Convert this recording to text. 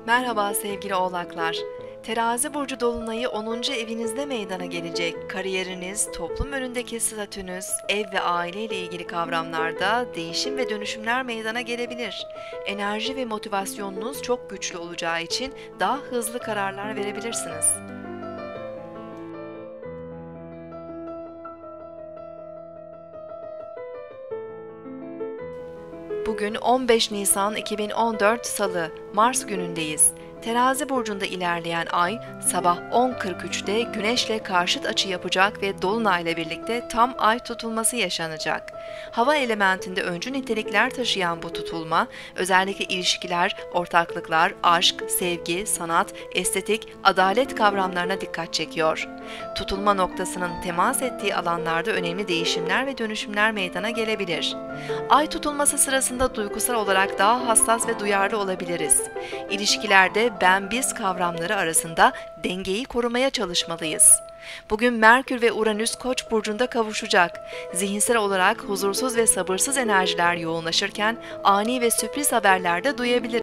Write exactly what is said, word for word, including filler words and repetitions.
Merhaba sevgili oğlaklar. Terazi burcu dolunayı onuncu evinizde meydana gelecek. Kariyeriniz, toplum önündeki statünüz, ev ve aile ile ilgili kavramlarda değişim ve dönüşümler meydana gelebilir. Enerji ve motivasyonunuz çok güçlü olacağı için daha hızlı kararlar verebilirsiniz. Bugün on beş Nisan iki bin on dört Salı, Mars günündeyiz. Terazi burcunda ilerleyen ay sabah on kırk üçte Güneş'le karşıt açı yapacak ve Dolunay'la birlikte tam ay tutulması yaşanacak. Hava elementinde öncü nitelikler taşıyan bu tutulma, özellikle ilişkiler, ortaklıklar, aşk, sevgi, sanat, estetik, adalet kavramlarına dikkat çekiyor. Tutulma noktasının temas ettiği alanlarda önemli değişimler ve dönüşümler meydana gelebilir. Ay tutulması sırasında duygusal olarak daha hassas ve duyarlı olabiliriz. İlişkilerde ben-biz kavramları arasında dengeyi korumaya çalışmalıyız. Bugün Merkür ve Uranüs Koç burcunda kavuşacak. Zihinsel olarak huzursuz ve sabırsız enerjiler yoğunlaşırken ani ve sürpriz haberler de duyabiliriz.